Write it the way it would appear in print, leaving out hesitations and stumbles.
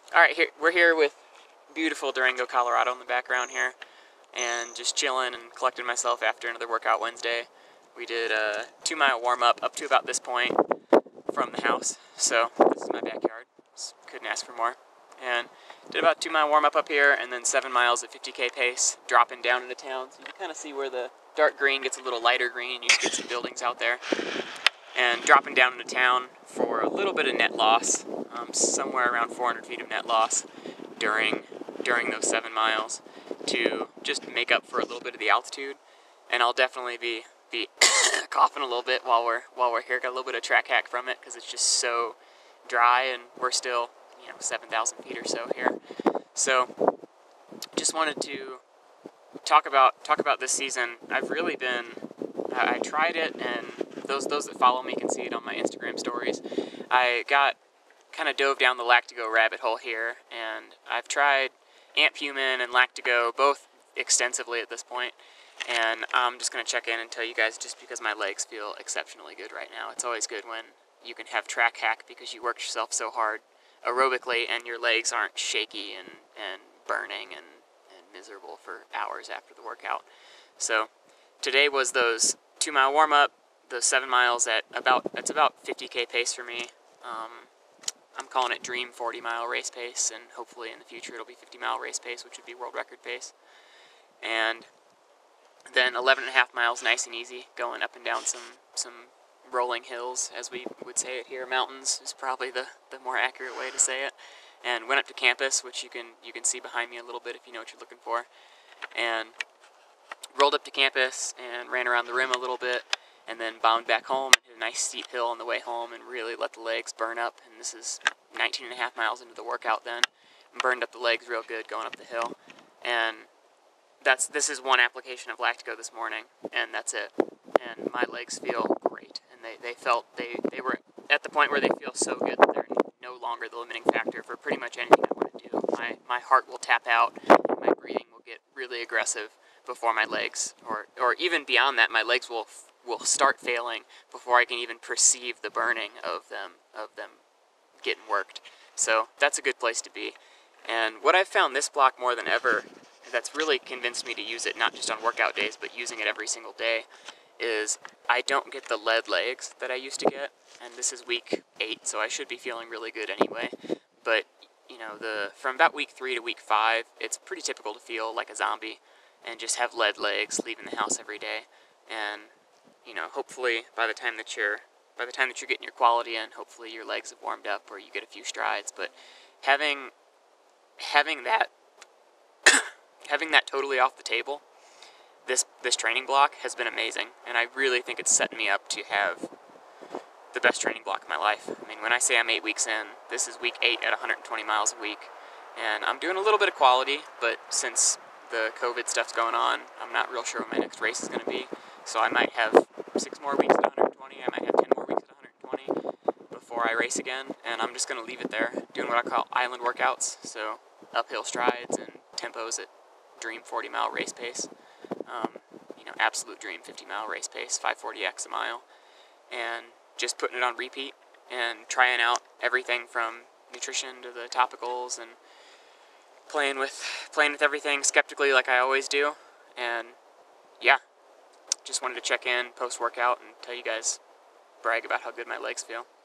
Alright, we're here with beautiful Durango, Colorado in the background here, and just chilling and collecting myself after another workout Wednesday. We did a 2-mile warm-up up to about this point from the house, so this is my backyard. Just couldn't ask for more. And did about 2-mile warm-up up here, and then 7 miles at 50k pace, dropping down into town. So you can kind of see where the dark green gets a little lighter green, you can get some buildings out there. And dropping down into town for a little bit of net loss, somewhere around 400 feet of net loss during those 7 miles to just make up for a little bit of the altitude. And I'll definitely be coughing a little bit while we're here. Got a little bit of track hack from it because it's just so dry, and we're still 7,000 feet or so here. So just wanted to talk about this season. I've really been I tried it, and those that follow me can see it on my Instagram stories. I kind of dove down the LactiGo rabbit hole here, and I've tried Human and LactiGo both extensively at this point, and I'm just going to check in and tell you guys, just because my legs feel exceptionally good right now. It's always good when you can have track hack because you worked yourself so hard aerobically and your legs aren't shaky and burning and miserable for hours after the workout. So today was those 2-mile warm-up, those 7 miles at about 50k pace for me. I'm calling it dream 40-mile race pace, and hopefully in the future it'll be 50-mile race pace, which would be world record pace. And then 11.5 miles nice and easy, going up and down some rolling hills, as we would say it here. Mountains is probably the more accurate way to say it. And went up to campus, which you can see behind me a little bit if you know what you're looking for. And rolled up to campus and ran around the rim a little bit, and then bound back home and hit a nice steep hill on the way home and really let the legs burn up. And this is 19.5 miles into the workout then, and burned up the legs real good going up the hill. And this is one application of LactiGo this morning, and that's it. And my legs feel great, and they were at the point where they feel so good that they're no longer the limiting factor for pretty much anything I want to do. My heart will tap out, and my breathing will get really aggressive before my legs, or even beyond that, my legs will start failing before I can even perceive the burning of them getting worked. So that's a good place to be. And what I've found this block more than ever, that's really convinced me to use it not just on workout days, but using it every single day, is I don't get the lead legs that I used to get. And this is week 8, so I should be feeling really good anyway. But from about week 3 to week 5, it's pretty typical to feel like a zombie and just have lead legs leaving the house every day. And hopefully by the time that you're getting your quality in, hopefully your legs have warmed up or you get a few strides. But having that totally off the table, this training block has been amazing, and I really think it's setting me up to have the best training block of my life. I mean, when I say I'm 8 weeks in, this is week 8 at 120 miles a week, and I'm doing a little bit of quality, but since the COVID stuff's going on, I'm not real sure what my next race is going to be, so I might have 6 more weeks at 120, I might have 10 more weeks at 120 before I race again, and I'm just going to leave it there, doing what I call island workouts, so uphill strides and tempos at dream 40-mile race pace, absolute dream 50-mile race pace, 540x a mile, and just putting it on repeat and trying out everything from nutrition to the topicals and playing with everything skeptically like I always do. And yeah, just wanted to check in post-workout and tell you guys, brag about how good my legs feel.